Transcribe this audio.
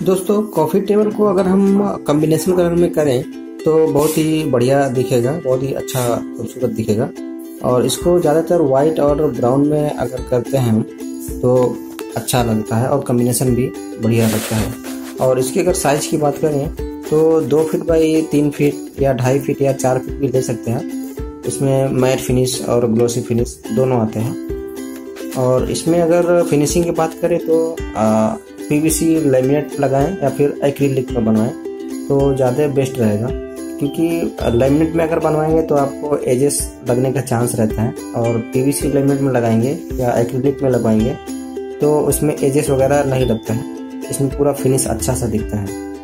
दोस्तों coffee table को अगर हम कॉम्बिनेशन कलर में करें तो बहुत ही बढ़िया दिखेगा, बहुत ही अच्छा खूबसूरत दिखेगा। और इसको ज़्यादातर वाइट और ब्राउन में अगर करते हैं हम तो अच्छा लगता है और कॉम्बिनेशन भी बढ़िया लगता है। और इसकी अगर साइज़ की बात करें तो 2 फीट बाई 3 फीट या 2.5 फीट या 4 फीट भी ले सकते हैं। इसमें मैट फिनिश और ग्लोसी फिनिश दोनों आते हैं। और इसमें अगर फिनिशिंग की बात करें तो पीवीसी लैमिनेट लगाएं या फिर एक्रिलिक में बनवाएं तो ज़्यादा बेस्ट रहेगा, क्योंकि लैमिनेट में अगर बनवाएंगे तो आपको एजेस लगने का चांस रहता है, और पीवीसी लैमिनेट में लगाएंगे या एक्रिलिक में लगाएंगे तो उसमें एजेस वगैरह नहीं लगता है, इसमें पूरा फिनिश अच्छा सा दिखता है।